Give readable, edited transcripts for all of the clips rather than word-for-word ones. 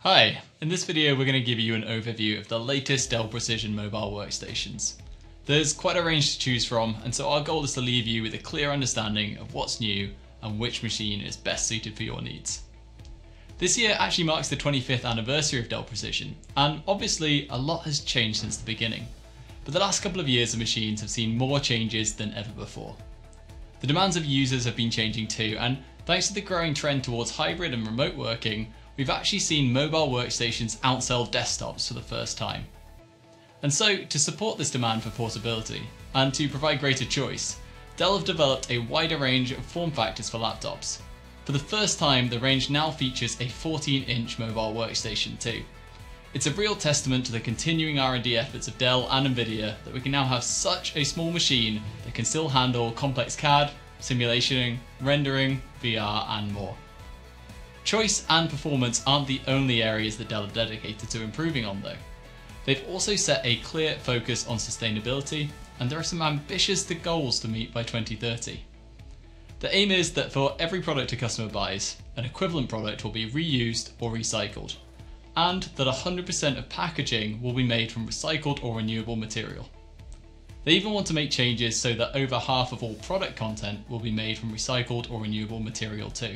Hi, in this video we're going to give you an overview of the latest Dell Precision mobile workstations. There's quite a range to choose from, and so our goal is to leave you with a clear understanding of what's new and which machine is best suited for your needs. This year actually marks the 25th anniversary of Dell Precision, and obviously a lot has changed since the beginning. But the last couple of years of machines have seen more changes than ever before. The demands of users have been changing too, and thanks to the growing trend towards hybrid and remote working, we've actually seen mobile workstations outsell desktops for the first time. And so, to support this demand for portability, and to provide greater choice, Dell have developed a wider range of form factors for laptops. For the first time, the range now features a 14-inch mobile workstation too. It's a real testament to the continuing R&D efforts of Dell and Nvidia that we can now have such a small machine that can still handle complex CAD, simulation, rendering, VR and more. Choice and performance aren't the only areas that Dell are dedicated to improving on though. They've also set a clear focus on sustainability, and there are some ambitious goals to meet by 2030. The aim is that for every product a customer buys, an equivalent product will be reused or recycled, and that 100% of packaging will be made from recycled or renewable material. They even want to make changes so that over half of all product content will be made from recycled or renewable material too.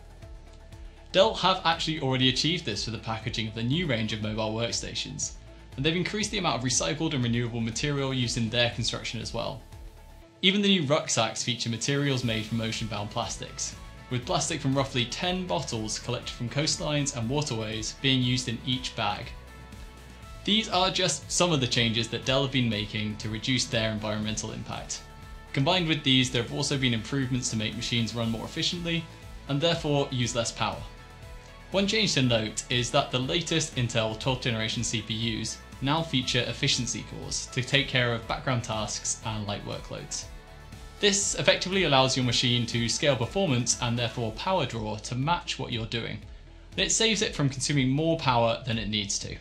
Dell have actually already achieved this for the packaging of the new range of mobile workstations, and they've increased the amount of recycled and renewable material used in their construction as well. Even the new rucksacks feature materials made from ocean-bound plastics, with plastic from roughly 10 bottles collected from coastlines and waterways being used in each bag. These are just some of the changes that Dell have been making to reduce their environmental impact. Combined with these, there have also been improvements to make machines run more efficiently and therefore use less power. One change to note is that the latest Intel 12th generation CPUs now feature efficiency cores to take care of background tasks and light workloads. This effectively allows your machine to scale performance and therefore power draw to match what you're doing. And it saves it from consuming more power than it needs to.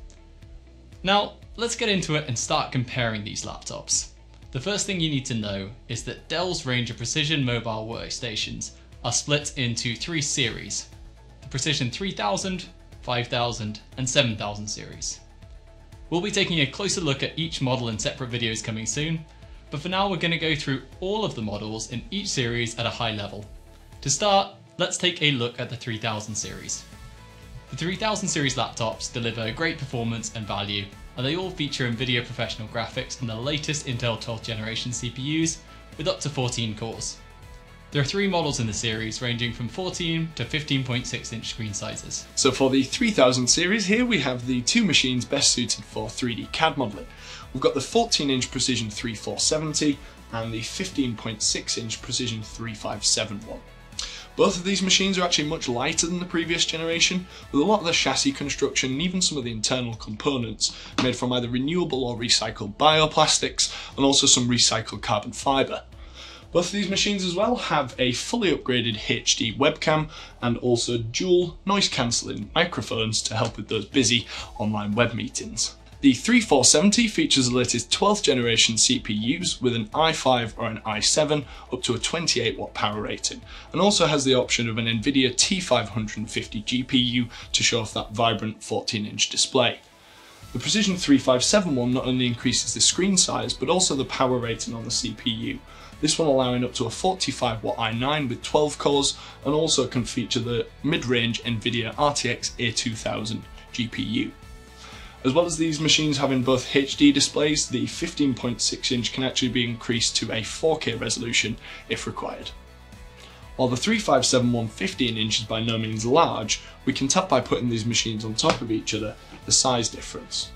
Now, let's get into it and start comparing these laptops. The first thing you need to know is that Dell's range of precision mobile workstations are split into three series: the Precision 3000, 5000 and 7000 series. We'll be taking a closer look at each model in separate videos coming soon, but for now we're going to go through all of the models in each series at a high level. To start, let's take a look at the 3000 series. The 3000 series laptops deliver great performance and value, and they all feature Nvidia professional graphics and the latest Intel 12th generation CPUs with up to 14 cores. There are three models in the series ranging from 14 to 15.6 inch screen sizes. So for the 3000 series here we have the two machines best suited for 3D CAD modelling. We've got the 14-inch Precision 3470 and the 15.6-inch Precision 3571. Both of these machines are actually much lighter than the previous generation, with a lot of the chassis construction and even some of the internal components made from either renewable or recycled bioplastics, and also some recycled carbon fibre. Both of these machines as well have a fully upgraded HD webcam and also dual noise cancelling microphones to help with those busy online web meetings. The 3470 features the latest 12th generation CPUs with an i5 or an i7 up to a 28 watt power rating, and also has the option of an Nvidia T550 GPU to show off that vibrant 14-inch display. The Precision 3571 not only increases the screen size but also the power rating on the CPU. This one allowing up to a 45 watt i9 with 12 cores, and also can feature the mid-range Nvidia RTX A2000 GPU. As well as these machines having both HD displays, the 15.6 inch can actually be increased to a 4K resolution if required. While the 3571 15 inch is by no means large, we can tell by putting these machines on top of each other the size difference.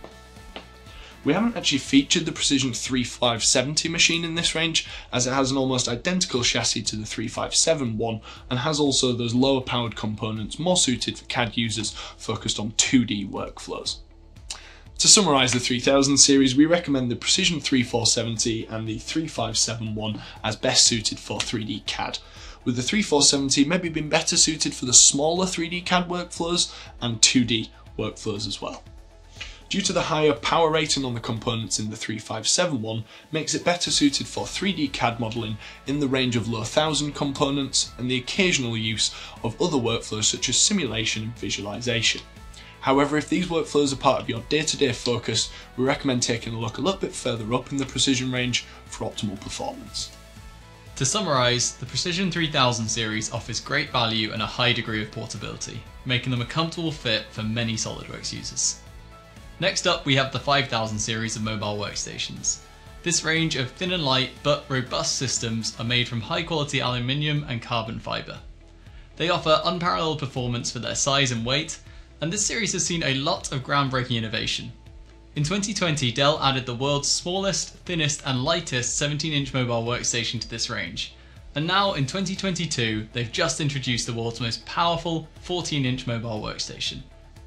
We haven't actually featured the Precision 3570 machine in this range, as it has an almost identical chassis to the 3571 and has also those lower powered components more suited for CAD users focused on 2D workflows. To summarise the 3000 series, we recommend the Precision 3470 and the 3571 as best suited for 3D CAD, with the 3470 maybe being better suited for the smaller 3D CAD workflows and 2D workflows as well. Due to the higher power rating on the components in the 3571, makes it better suited for 3D CAD modelling in the range of low thousand components and the occasional use of other workflows such as simulation and visualisation. However, if these workflows are part of your day-to-day focus, we recommend taking a look a little bit further up in the precision range for optimal performance. To summarise, the Precision 3000 series offers great value and a high degree of portability, making them a comfortable fit for many SolidWorks users. Next up, we have the 5000 series of mobile workstations. This range of thin and light but robust systems are made from high quality aluminium and carbon fibre. They offer unparalleled performance for their size and weight, and this series has seen a lot of groundbreaking innovation. In 2020, Dell added the world's smallest, thinnest and lightest 17-inch mobile workstation to this range. And now in 2022, they've just introduced the world's most powerful 14-inch mobile workstation.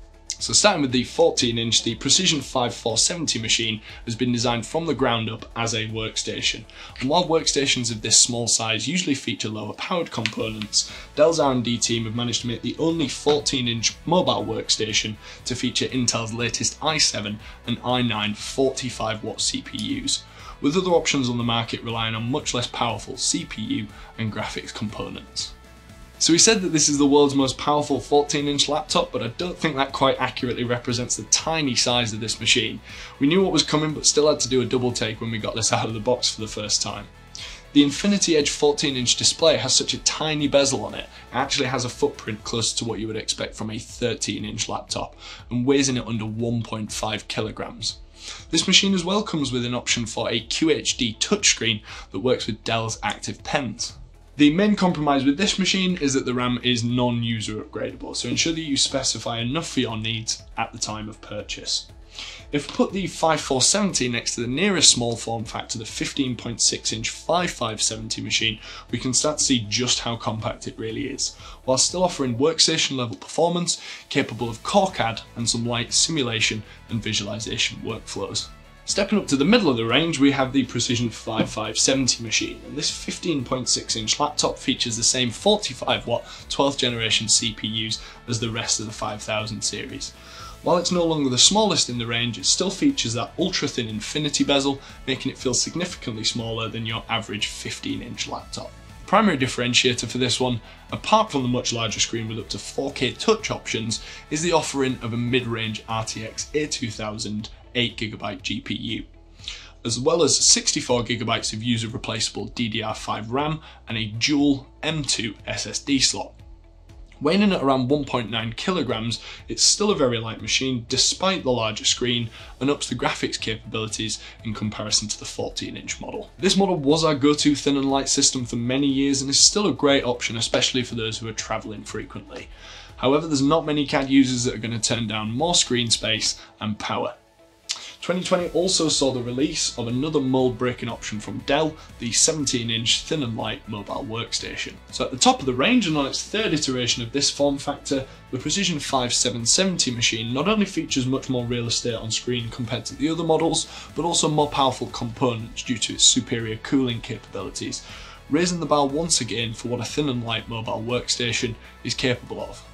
So starting with the 14-inch, the Precision 5470 machine has been designed from the ground up as a workstation. And while workstations of this small size usually feature lower powered components, Dell's R&D team have managed to make the only 14-inch mobile workstation to feature Intel's latest i7 and i9 45-watt CPUs, with other options on the market relying on much less powerful CPU and graphics components. So we said that this is the world's most powerful 14-inch laptop, but I don't think that quite accurately represents the tiny size of this machine. We knew what was coming, but still had to do a double take when we got this out of the box for the first time. The Infinity Edge 14-inch display has such a tiny bezel on it, it actually has a footprint close to what you would expect from a 13-inch laptop, and weighs in at under 1.5 kilograms. This machine as well comes with an option for a QHD touchscreen that works with Dell's active pens. The main compromise with this machine is that the RAM is non-user upgradable, so ensure that you specify enough for your needs at the time of purchase. If we put the 5470 next to the nearest small form factor, the 15.6-inch 5570 machine, we can start to see just how compact it really is, while still offering workstation level performance, capable of Core CAD and some light simulation and visualization workflows. Stepping up to the middle of the range, we have the Precision 5570 machine, and this 15.6-inch laptop features the same 45-watt 12th generation CPUs as the rest of the 5000 series. While it's no longer the smallest in the range, it still features that ultra-thin infinity bezel, making it feel significantly smaller than your average 15-inch laptop. The primary differentiator for this one, apart from the much larger screen with up to 4K touch options, is the offering of a mid-range RTX A2000 8GB GPU, as well as 64GB of user replaceable DDR5 RAM and a dual M2 SSD slot. Weighing in at around 1.9 kilograms, it's still a very light machine despite the larger screen, and ups the graphics capabilities in comparison to the 14-inch model. This model was our go-to thin and light system for many years and is still a great option, especially for those who are travelling frequently. However, there's not many CAD users that are going to turn down more screen space and power. 2020 also saw the release of another mold-breaking option from Dell, the 17-inch thin and light mobile workstation. So at the top of the range and on its third iteration of this form factor, the Precision 5770 machine not only features much more real estate on screen compared to the other models, but also more powerful components due to its superior cooling capabilities, raising the bar once again for what a thin and light mobile workstation is capable of.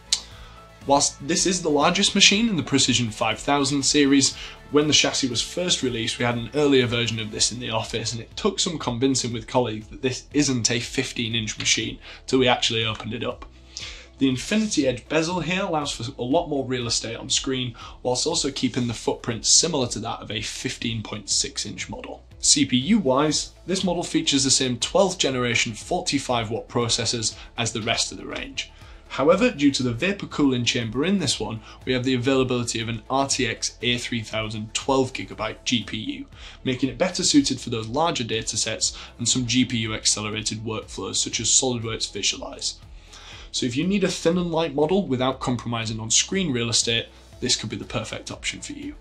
Whilst this is the largest machine in the Precision 5000 series, when the chassis was first released we had an earlier version of this in the office, and it took some convincing with colleagues that this isn't a 15-inch machine till we actually opened it up. The Infinity Edge bezel here allows for a lot more real estate on screen, whilst also keeping the footprint similar to that of a 15.6-inch model. CPU wise, this model features the same 12th generation 45-watt processors as the rest of the range. However, due to the vapor cooling chamber in this one, we have the availability of an RTX A3000 12GB GPU, making it better suited for those larger datasets and some GPU accelerated workflows such as SolidWorks Visualize. So if you need a thin and light model without compromising on screen real estate, this could be the perfect option for you.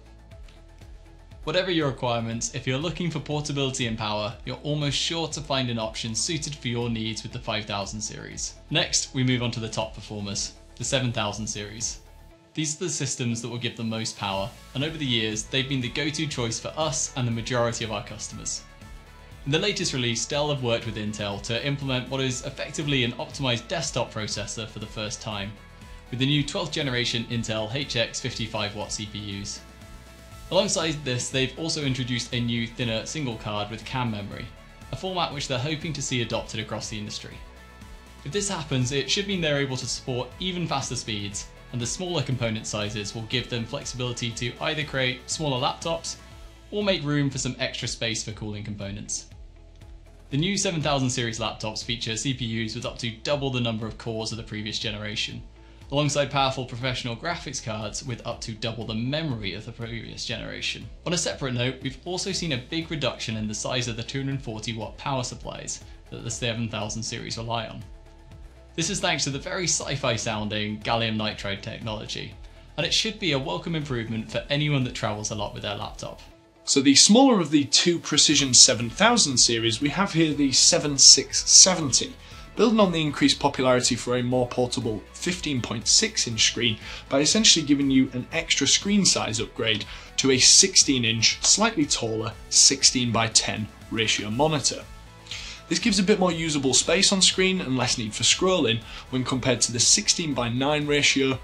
Whatever your requirements, if you're looking for portability and power, you're almost sure to find an option suited for your needs with the 5000 series. Next, we move on to the top performers, the 7000 series. These are the systems that will give the most power, and over the years, they've been the go-to choice for us and the majority of our customers. In the latest release, Dell have worked with Intel to implement what is effectively an optimized desktop processor for the first time, with the new 12th generation Intel HX 55-watt CPUs. Alongside this, they've also introduced a new thinner single card with CAM memory, a format which they're hoping to see adopted across the industry. If this happens, it should mean they're able to support even faster speeds, and the smaller component sizes will give them flexibility to either create smaller laptops or make room for some extra space for cooling components. The new 7000 series laptops feature CPUs with up to double the number of cores of the previous generation, alongside powerful professional graphics cards with up to double the memory of the previous generation. On a separate note, we've also seen a big reduction in the size of the 240 watt power supplies that the 7000 series rely on. This is thanks to the very sci-fi sounding gallium nitride technology, and it should be a welcome improvement for anyone that travels a lot with their laptop. So the smaller of the two Precision 7000 series, we have here the 7670, building on the increased popularity for a more portable 15.6 inch screen by essentially giving you an extra screen size upgrade to a 16 inch, slightly taller 16:10 ratio monitor. This gives a bit more usable space on screen and less need for scrolling when compared to the 16:9 ratio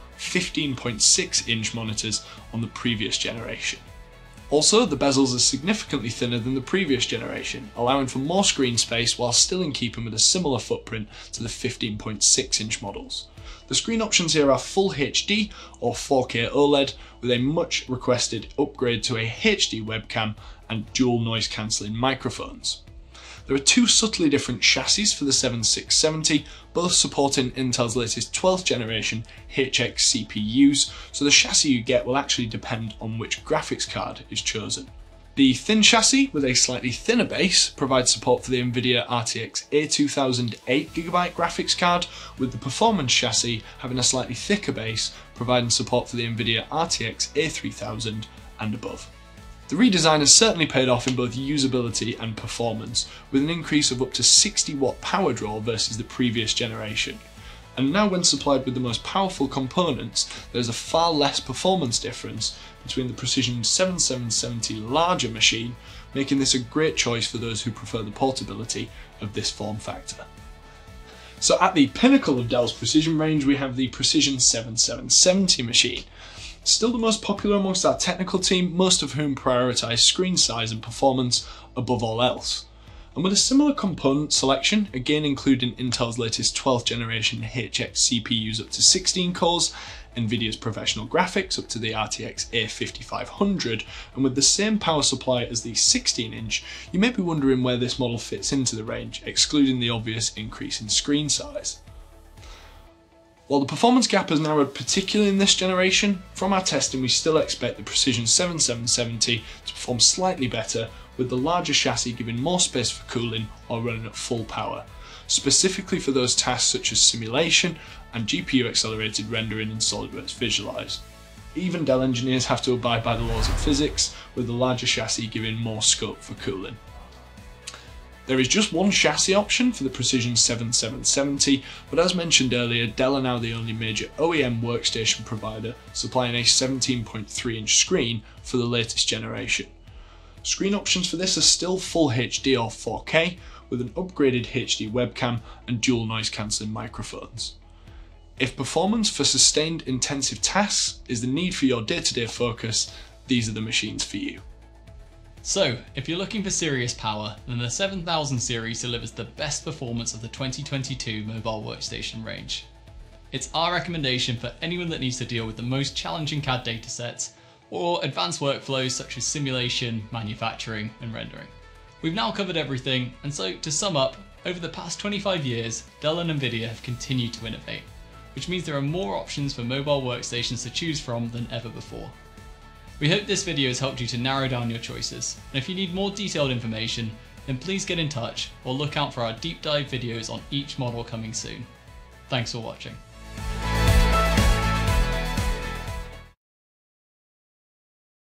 15.6 inch monitors on the previous generation. Also, the bezels are significantly thinner than the previous generation, allowing for more screen space while still in keeping with a similar footprint to the 15.6 inch models. The screen options here are Full HD or 4K OLED with a much requested upgrade to a HD webcam and dual noise cancelling microphones. There are two subtly different chassis for the 7670, both supporting Intel's latest 12th generation HX CPUs, so the chassis you get will actually depend on which graphics card is chosen. The thin chassis, with a slightly thinner base, provides support for the NVIDIA RTX A2000 8GB graphics card, with the performance chassis having a slightly thicker base, providing support for the NVIDIA RTX A3000 and above. The redesign has certainly paid off in both usability and performance, with an increase of up to 60 watt power draw versus the previous generation. And now when supplied with the most powerful components, there's a far less performance difference between the Precision 7770 larger machine, making this a great choice for those who prefer the portability of this form factor. So at the pinnacle of Dell's precision range, we have the Precision 7770 machine. Still the most popular amongst our technical team, most of whom prioritise screen size and performance above all else. And with a similar component selection, again including Intel's latest 12th generation HX CPUs up to 16 cores, NVIDIA's professional graphics up to the RTX A5500, and with the same power supply as the 16 inch, you may be wondering where this model fits into the range, excluding the obvious increase in screen size. While the performance gap has narrowed particularly in this generation, from our testing we still expect the Precision 7770 to perform slightly better, with the larger chassis giving more space for cooling while running at full power, specifically for those tasks such as simulation and GPU accelerated rendering in SolidWorks Visualize. Even Dell engineers have to abide by the laws of physics, with the larger chassis giving more scope for cooling. There is just one chassis option for the Precision 7770, but as mentioned earlier, Dell are now the only major OEM workstation provider supplying a 17.3 inch screen for the latest generation. Screen options for this are still Full HD or 4K, with an upgraded HD webcam and dual noise cancelling microphones. If performance for sustained intensive tasks is the need for your day-to-day focus, these are the machines for you. So, if you're looking for serious power, then the 7000 series delivers the best performance of the 2022 mobile workstation range. It's our recommendation for anyone that needs to deal with the most challenging CAD datasets or advanced workflows such as simulation, manufacturing, and rendering. We've now covered everything, and so to sum up, over the past 25 years, Dell and NVIDIA have continued to innovate, which means there are more options for mobile workstations to choose from than ever before. We hope this video has helped you to narrow down your choices, and if you need more detailed information, then please get in touch or look out for our deep dive videos on each model coming soon. Thanks for watching.